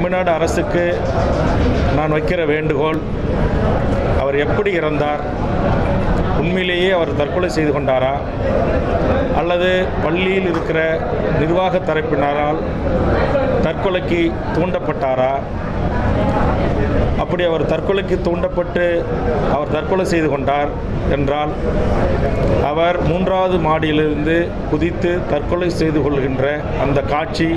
தமிழ்நாடு அரசுக்கு நான் வைக்கிற வேண்டுகோள், அவர் எப்படி இறந்தார்? உண்மையிலேயே அவர் தற்கொலை செய்து கொண்டாரா அல்லது பள்ளியில் இருக்கிற நிர்வாக தரப்பினரால் தற்கொலைக்கு தூண்டப்பட்டாரா? அப்படி அவர் தற்கொலைக்கு தூண்டப்பட்டு அவர் தற்கொலை செய்து கொண்டார் என்றால் அவர் 3வது மாடியிலிருந்து குதித்து தற்கொலை செய்து கொள்கின்ற அந்த காட்சி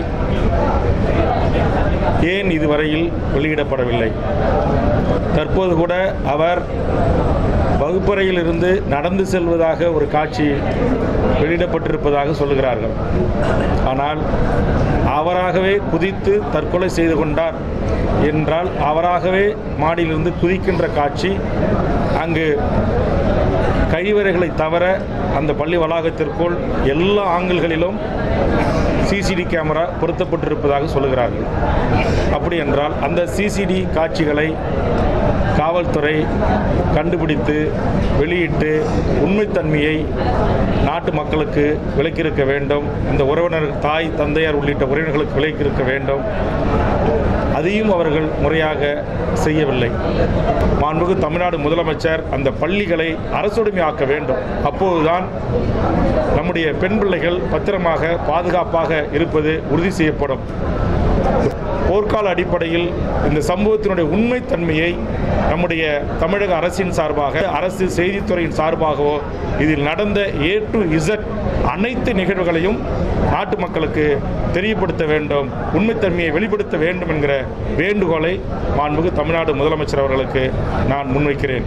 ஏன் இதுவரையில் வெளியிடப்படவில்லை? தற்போது கூட அவர் வகுப்பறையில் இருந்து நடந்து செல்வதாக ஒரு காட்சி வெளியிடப்பட்டிருப்பதாக சொல்லுகிறார்கள். ஆனால் அவராகவே குதித்து தற்கொலை செய்து கொண்டார் என்றால் அவராகவே மாடியிலிருந்து குதிக்கின்ற காட்சி அங்கு கழிவறைகளை தவிர அந்த பள்ளி வளாகத்திற்குள் எல்லா ஆங்கிள்களிலும் சிசிடி கேமரா பொருத்தப்பட்டிருப்பதாக சொல்லுகிறார்கள். அப்படி என்றால் அந்த சிசிடி காட்சிகளை காவல்துறை கண்டுபிடித்து வெளியிட்டு உண்மைத்தன்மையை நாட்டு மக்களுக்கு விளக்கியிருக்க வேண்டும். இந்த உறவினர், தாய் தந்தையார் உள்ளிட்ட உறவினர்களுக்கு விளக்கியிருக்க வேண்டும். அதையும் அவர்கள் முறையாக செய்யவில்லை. மாண்புமிகு தமிழ்நாடு முதலமைச்சர் அந்த பள்ளிகளை அரசுடைமையாக்க வேண்டும். அப்போதுதான் நம்முடைய பெண் பிள்ளைகள் பத்திரமாக பாதுகாப்பாக இருப்பது உறுதி செய்யப்படும். போர்க்கால அடிப்படையில் இந்த சம்பவத்தினுடைய உண்மைத்தன்மையை நம்முடைய தமிழக அரசின் சார்பாக, அரசு செய்தித்துறையின் சார்பாகவோ இதில் நடந்த A to Z அனைத்து நிகழ்வுகளையும் நாட்டு மக்களுக்கு தெரியப்படுத்த வேண்டும், உண்மைத்தன்மையை வெளிப்படுத்த வேண்டும் என்கிற வேண்டுகோளை மாண்புமிகு தமிழ்நாடு முதலமைச்சர் அவர்களுக்கு நான் முன்வைக்கிறேன்.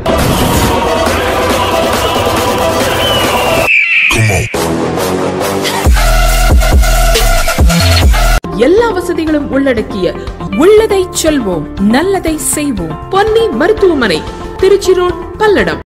எல்லா வசதிகளும் உள்ளடக்கிய உள்ளதை செல்வோம், நல்லதை செய்வோம். பொன்னி மருத்துவமனை, திருச்சி ரோட், பல்லடம்.